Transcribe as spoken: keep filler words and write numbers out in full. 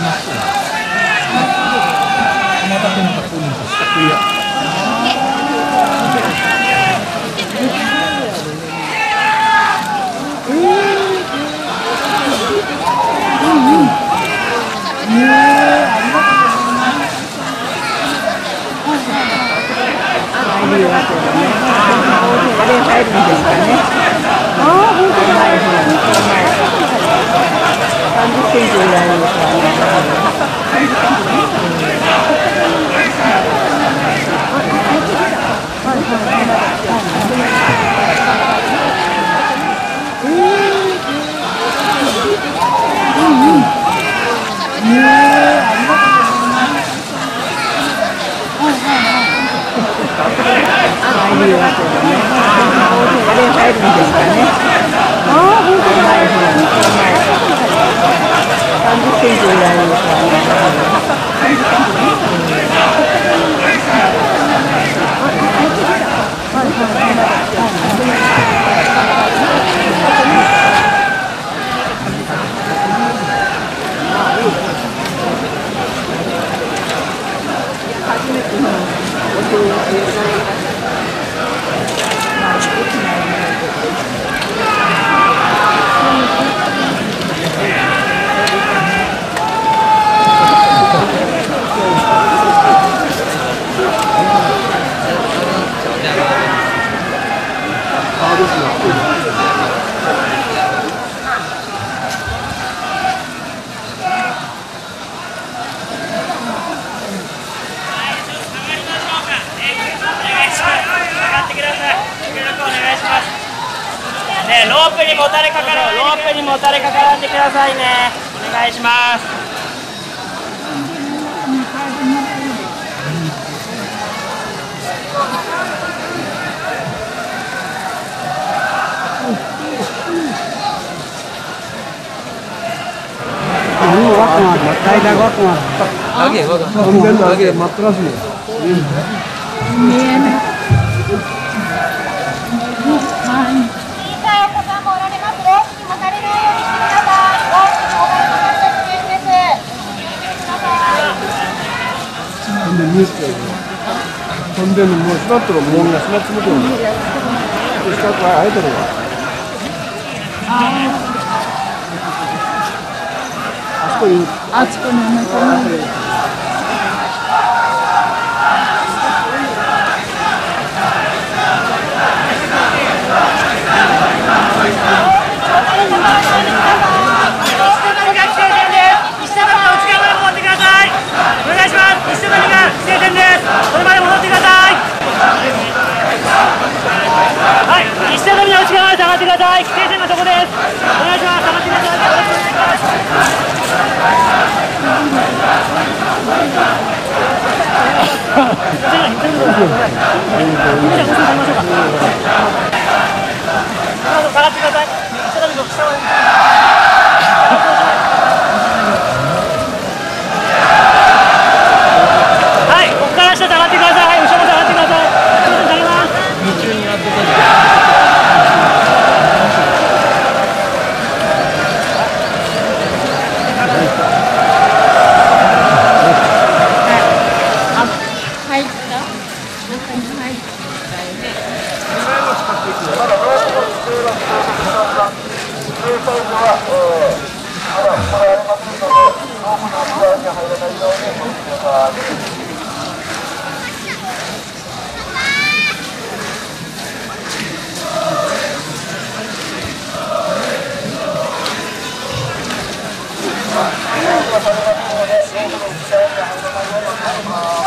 玉立てのところに四角いや。 ね、ロープにもたれかからロープにもたれかからんでくださいね。お願いします。 飛んでるのもう閉まってるもんが閉まってるもんね。四角は開いてるわ。あそこにあそこの中に。 規制線がそこです。お願いします。下がってください。よろしくお願いします。下がってください。はい、ここから下下がってください。はい、後ろも下がってください。下げます。夢中になってた。 されますので、ロープの内側には入らないようにお願いします。